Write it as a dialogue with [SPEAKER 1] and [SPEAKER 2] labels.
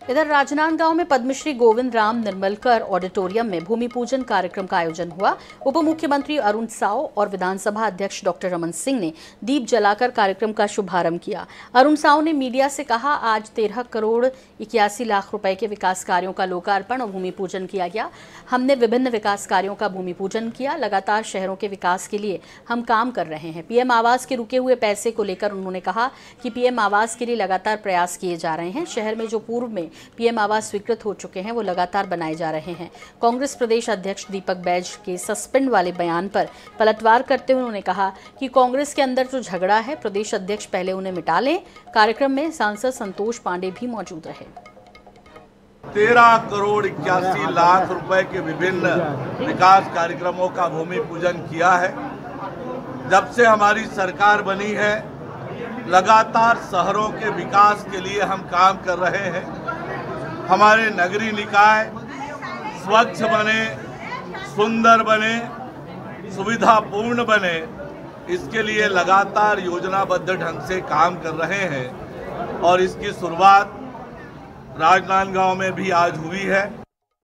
[SPEAKER 1] इधर राजनांदगांव में पद्मश्री गोविंद राम निर्मलकर ऑडिटोरियम में भूमि पूजन कार्यक्रम का आयोजन हुआ। उप मुख्यमंत्री अरुण साव और विधानसभा अध्यक्ष डॉक्टर रमन सिंह ने दीप जलाकर कार्यक्रम का शुभारंभ किया। अरुण साव ने मीडिया से कहा, आज 13 करोड़ 81 लाख रुपए के विकास कार्यों का लोकार्पण और भूमि पूजन किया गया। हमने विभिन्न विकास कार्यों का भूमि पूजन किया। लगातार शहरों के विकास के लिए हम काम कर रहे हैं। पीएम आवास के रुके हुए पैसे को लेकर उन्होंने कहा कि पीएम आवास के लिए लगातार प्रयास किए जा रहे हैं। शहर में जो पूर्व में पीएम आवास स्वीकृत हो चुके हैं वो लगातार बनाए जा रहे हैं। कांग्रेस प्रदेश अध्यक्ष दीपक बैज के सस्पेंड वाले बयान पर पलटवार करते हुए उन्होंने कहा कि कांग्रेस के अंदर जो झगड़ा है, प्रदेश अध्यक्ष पहले उन्हें मिटा लें। कार्यक्रम में सांसद संतोष पांडे भी मौजूद रहे।
[SPEAKER 2] 13 करोड़ 81 लाख रुपए के विभिन्न विकास कार्यक्रमों का भूमि पूजन किया है। जब से हमारी सरकार बनी है, लगातार शहरों के विकास के लिए हम काम कर रहे हैं। हमारे नगरीय निकाय स्वच्छ बने, सुंदर बने, सुविधापूर्ण बने, इसके लिए लगातार योजनाबद्ध ढंग से काम कर रहे हैं और इसकी शुरुआत राजनांदगांव में भी आज हुई है।